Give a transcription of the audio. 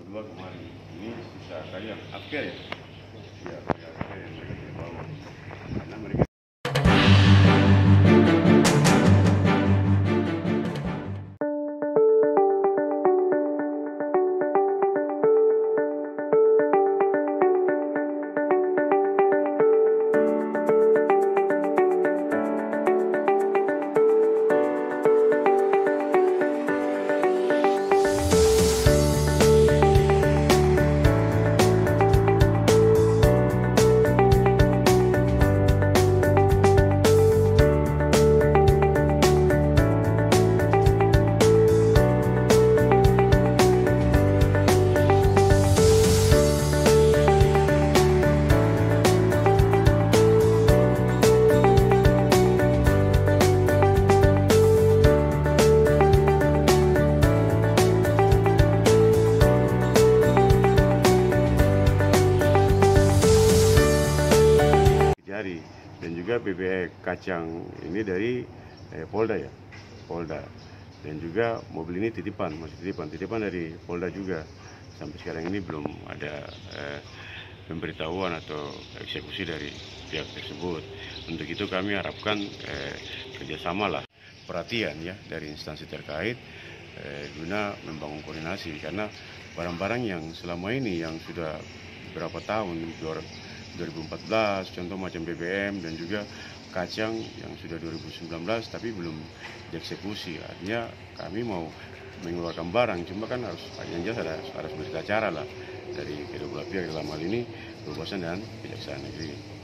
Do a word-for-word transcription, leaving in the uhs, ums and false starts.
dua kemarin. Ini sisa kayu yang akhir ya. Ya, kayu akhir yang mereka tidak bawa. Karena mereka jari dan juga bebek kacang ini dari eh, Polda ya, Polda, dan juga mobil ini titipan, masih titipan, titipan dari Polda juga. Sampai sekarang ini belum ada eh, pemberitahuan atau eksekusi dari pihak tersebut. Untuk itu kami harapkan eh, kerjasama lah, perhatian ya dari instansi terkait eh, guna membangun koordinasi, karena barang-barang yang selama ini yang sudah beberapa tahun dua ribu empat belas, contoh macam B B M dan juga kacang yang sudah dua ribu sembilan belas tapi belum dieksekusi. Artinya kami mau mengeluarkan barang, cuma kan harus yang jelas ada harus berita acara lah dari kedua belah pihak, dalam hal ini Kepolisian dan Kejaksaan Negeri.